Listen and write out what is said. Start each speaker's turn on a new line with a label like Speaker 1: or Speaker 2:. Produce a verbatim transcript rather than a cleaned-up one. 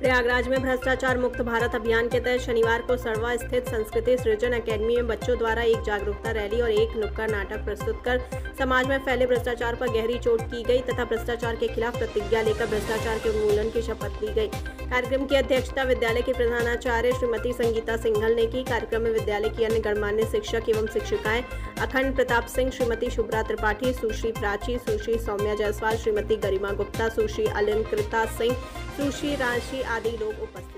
Speaker 1: प्रयागराज में भ्रष्टाचार मुक्त भारत अभियान के तहत शनिवार को सड़वा स्थित संस्कृति सृजन अकेडमी में बच्चों द्वारा एक जागरूकता रैली और एक नुक्कड़ नाटक प्रस्तुत कर समाज में फैले भ्रष्टाचार पर गहरी चोट की गई तथा भ्रष्टाचार के खिलाफ प्रतिज्ञा लेकर भ्रष्टाचार के उन्मूलन की शपथ ली गई। कार्यक्रम की अध्यक्षता विद्यालय की प्रधानाचार्य श्रीमती संगीता सिंघल ने की। कार्यक्रम में विद्यालय की अन्य गणमान्य शिक्षक एवं शिक्षिकाएं अखंड प्रताप सिंह, श्रीमती शुभ्रा त्रिपाठी, सुश्री प्राची, सुश्री सौम्या जायसवाल, श्रीमती गरिमा गुप्ता, सुश्री अलंकृता सिंह, सुश्री राशि आदि लोग उपस्थित